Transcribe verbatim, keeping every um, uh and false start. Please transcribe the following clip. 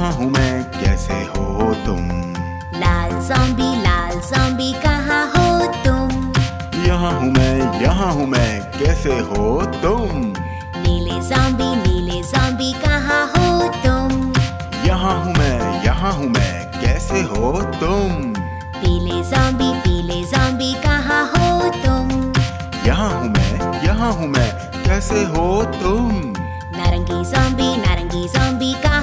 यहाँ हूँ मैं, कैसे हो तुम? लाल ज़ॉम्बी लाल ज़ॉम्बी कहाँ हो तुम? यहाँ हूँ मैं, यहाँ हूँ मैं, कैसे हो तुम? नीले ज़ॉम्बी नीले ज़ॉम्बी कहाँ हो तुम? यहाँ हूँ मैं, यहाँ हूँ मैं, कैसे हो तुम? पीले ज़ॉम्बी पीले ज़ॉम्बी कहाँ हो तुम? यहाँ हूँ मैं, यहाँ हूँ मैं, कैसे हो तुम? नारंगी ज़ॉम्बी नारंगी ज़ॉम्बी कहाँ